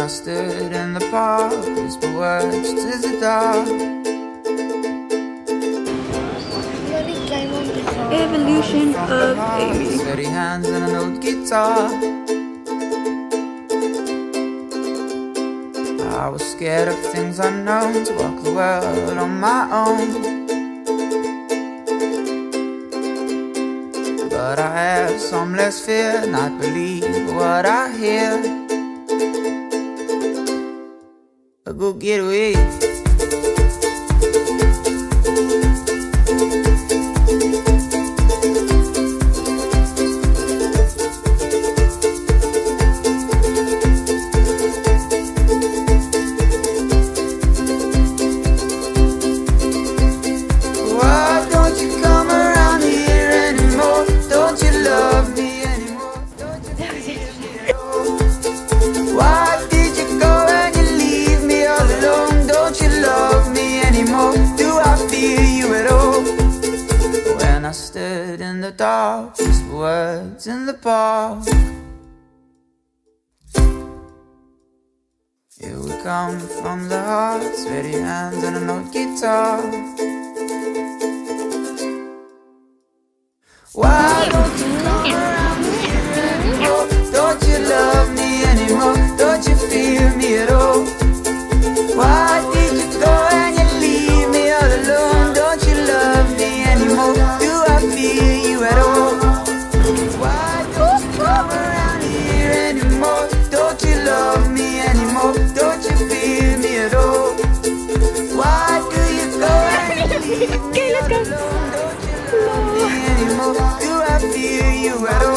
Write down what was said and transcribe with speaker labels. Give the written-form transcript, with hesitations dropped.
Speaker 1: I stood in the park, whisper words to the dark.
Speaker 2: Evolution of Amy.
Speaker 1: Sweaty hands and an old guitar. I was scared of things unknown, to walk the world on my own. But I have some less fear, not believe what I hear. Go get away. I stood in the dark, just words in the park. Here we come from the heart, sweaty hands and an old guitar. Why don't you come around here anymore? Don't you love me anymore? Don't you feel me at all? Why did you go and you leave me all alone? Don't you love me anymore? At all. Why don't you come around here anymore? Don't you love me anymore? Don't you feel me at all? Why do you go and leave me all alone? Don't you love me anymore? Do I feel you at all?